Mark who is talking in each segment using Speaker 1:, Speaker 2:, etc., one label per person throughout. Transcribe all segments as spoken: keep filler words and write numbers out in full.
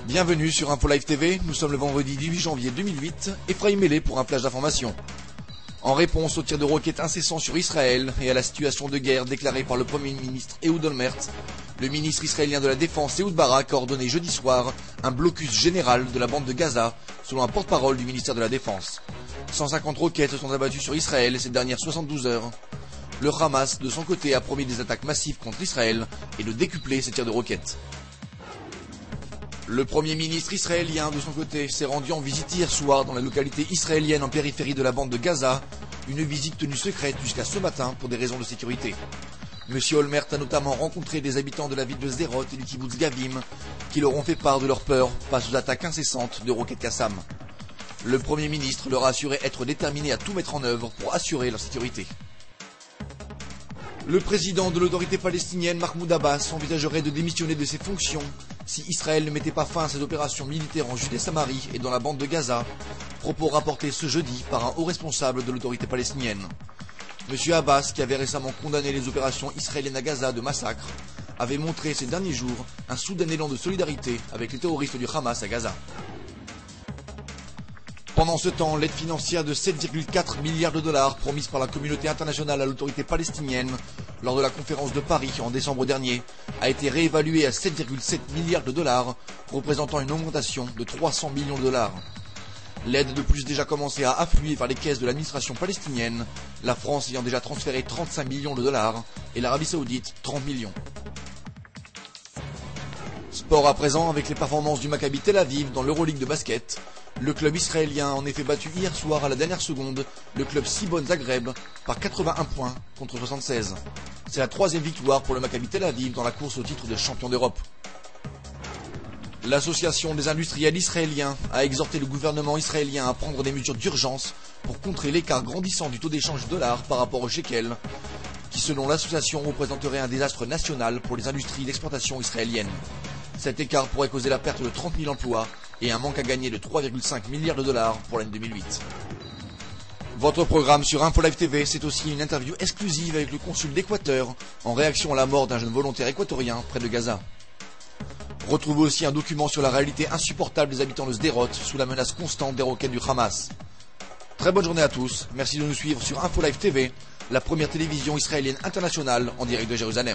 Speaker 1: Bienvenue sur InfoLive T V, nous sommes le vendredi dix-huit janvier deux mille huit, Ephraim Mêlé pour un flash d'information. En réponse aux tirs de roquettes incessants sur Israël et à la situation de guerre déclarée par le Premier ministre Ehud Olmert, le ministre israélien de la Défense Ehud Barak a ordonné jeudi soir un blocus général de la bande de Gaza, selon un porte-parole du ministère de la Défense. cent cinquante roquettes se sont abattues sur Israël ces dernières soixante-douze heures. Le Hamas, de son côté, a promis des attaques massives contre Israël et de décupler ses tirs de roquettes. Le Premier ministre israélien, de son côté, s'est rendu en visite hier soir dans la localité israélienne en périphérie de la bande de Gaza, une visite tenue secrète jusqu'à ce matin pour des raisons de sécurité. Monsieur Olmert a notamment rencontré des habitants de la ville de Sderot et du kibbutz Gavim, qui leur ont fait part de leur peur face aux attaques incessantes de roquettes Qassam. Le Premier ministre leur a assuré être déterminé à tout mettre en œuvre pour assurer leur sécurité. Le président de l'autorité palestinienne, Mahmoud Abbas, envisagerait de démissionner de ses fonctions si Israël ne mettait pas fin à ses opérations militaires en Judée-Samarie et dans la bande de Gaza, propos rapportés ce jeudi par un haut responsable de l'autorité palestinienne. Monsieur Abbas, qui avait récemment condamné les opérations israéliennes à Gaza de massacre, avait montré ces derniers jours un soudain élan de solidarité avec les terroristes du Hamas à Gaza. Pendant ce temps, l'aide financière de sept virgule quatre milliards de dollars promise par la communauté internationale à l'autorité palestinienne lors de la conférence de Paris en décembre dernier a été réévaluée à sept virgule sept milliards de dollars, représentant une augmentation de trois cents millions de dollars. L'aide de plus déjà commencé à affluer vers les caisses de l'administration palestinienne, la France ayant déjà transféré trente-cinq millions de dollars et l'Arabie Saoudite trente millions. Sport à présent avec les performances du Maccabi Tel Aviv dans l'Euroleague de basket. Le club israélien a en effet battu hier soir à la dernière seconde le club Sibon Zagreb par quatre-vingt-un points contre soixante-seize. C'est la troisième victoire pour le Maccabi Tel Aviv dans la course au titre de champion d'Europe. L'association des industriels israéliens a exhorté le gouvernement israélien à prendre des mesures d'urgence pour contrer l'écart grandissant du taux d'échange dollar par rapport au shekel, qui selon l'association représenterait un désastre national pour les industries d'exportation israéliennes. Cet écart pourrait causer la perte de trente mille emplois et un manque à gagner de trois virgule cinq milliards de dollars pour l'année deux mille huit. Votre programme sur InfoLive T V, c'est aussi une interview exclusive avec le consul d'Équateur en réaction à la mort d'un jeune volontaire équatorien près de Gaza. Retrouvez aussi un document sur la réalité insupportable des habitants de Sderot sous la menace constante des roquettes du Hamas. Très bonne journée à tous, merci de nous suivre sur InfoLive T V, la première télévision israélienne internationale en direct de Jérusalem.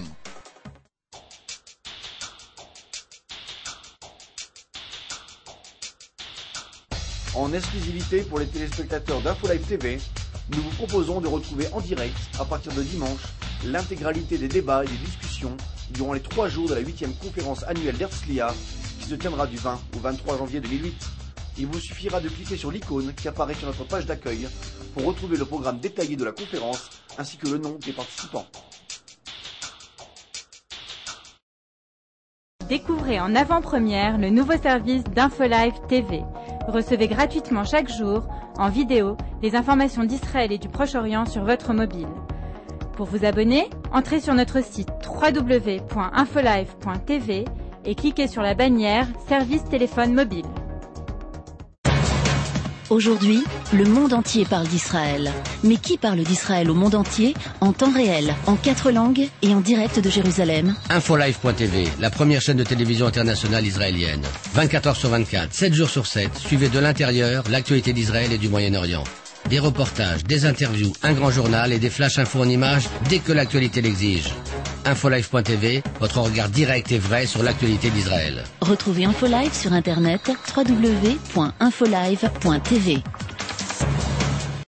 Speaker 1: En exclusivité pour les téléspectateurs d'InfoLive T V, nous vous proposons de retrouver en direct, à partir de dimanche, l'intégralité des débats et des discussions durant les trois jours de la huitième conférence annuelle d'Herzliya, qui se tiendra du vingt au vingt-trois janvier deux mille huit. Il vous suffira de cliquer sur l'icône qui apparaît sur notre page d'accueil pour retrouver le programme détaillé de la conférence ainsi que le nom des participants.
Speaker 2: Découvrez en avant-première le nouveau service d'InfoLive T V. Recevez gratuitement chaque jour, en vidéo, les informations d'Israël et du Proche-Orient sur votre mobile. Pour vous abonner, entrez sur notre site w w w point infolive point t v et cliquez sur la bannière Service téléphone mobile.
Speaker 3: Aujourd'hui, le monde entier parle d'Israël. Mais qui parle d'Israël au monde entier, en temps réel, en quatre langues et en direct de Jérusalem?
Speaker 4: InfoLive point T V, la première chaîne de télévision internationale israélienne. vingt-quatre heures sur vingt-quatre, sept jours sur sept, suivez de l'intérieur l'actualité d'Israël et du Moyen-Orient. Des reportages, des interviews, un grand journal et des flash infos en images dès que l'actualité l'exige. InfoLive point T V, votre regard direct et vrai sur l'actualité d'Israël.
Speaker 3: Retrouvez InfoLive sur internet w w w point infolive point t v.